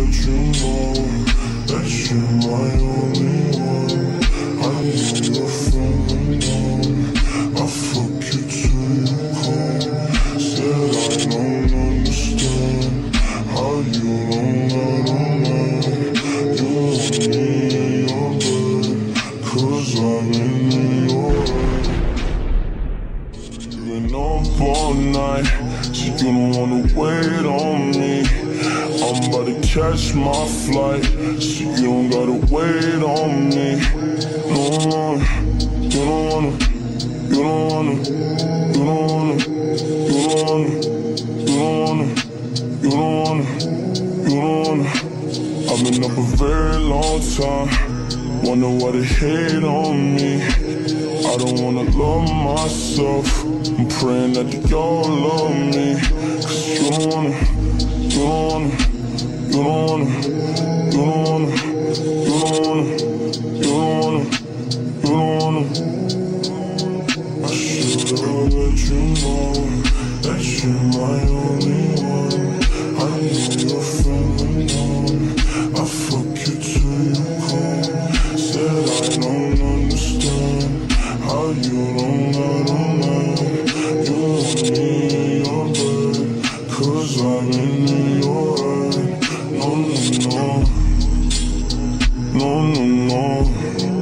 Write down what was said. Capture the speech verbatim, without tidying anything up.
let you know that you're my only one. I know you're feeling alone. I fuck you till you come. Said I don't understand how you don't gotta mind. You want me in your bed, cause I'm in your head. Been up all night, so you don't wanna wait on me. I'm about to catch my flight, so you don't gotta wait on me. No, you don't wanna, you don't wanna, you don't wanna, you don't wanna, you don't wanna, you don't wanna, you don't wanna. I've been up a very long time, wonder why they hate on me. I don't wanna love myself, I'm praying that y'all love me. Cause you don't wanna, you don't wanna, you don't wanna, you don't wanna, you don't wanna, you don't wanna, you don't wanna. I should've let you know that you're my only one. I know you're feeling alone. I fuck you till you come. Said I don't understand how you don't gotta mind. You want me in your bed, cause I'm in your head. No, no, no, no, no, no.